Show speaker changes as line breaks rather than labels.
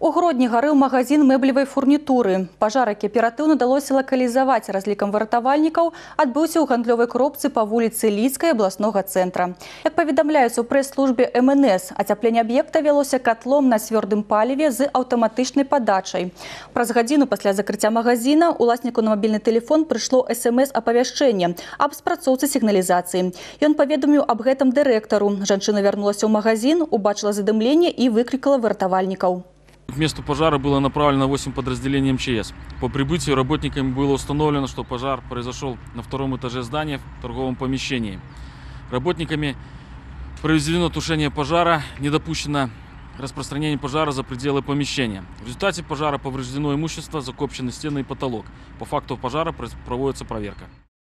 У Гродні гарэў магазин мэблевай фурнітуры. Пажар, які аператыўна удалося лакалізаваць разлікам выратавальнікаў, адбыўся ў гандлёвай кропцы па вуліцы Лідскай абласнога цэнтра. Як паведамляецца ў прэс-службе МНС, ацяпленне аб'екта вялося катлом на цвёрдым паліве з аўтаматычнай падачай. Праз гадзіну пасля закрыцця магазина уласніку на мабільны тэлефон прыйшло СМС-апавяшчэнне аб спрацоўцы сігналізацыі. Ён паведаміў аб гэтым дырэктару. Жанчына вярнулася ў магазин, убачыла задымленне і выклікала выратавальнікаў.
К месту пожара было направлено 8 подразделений МЧС. По прибытию работниками было установлено, что пожар произошел на втором этаже здания в торговом помещении. Работниками произведено тушение пожара, не допущено распространение пожара за пределы помещения. В результате пожара повреждено имущество, закопчены стены и потолок. По факту пожара проводится проверка.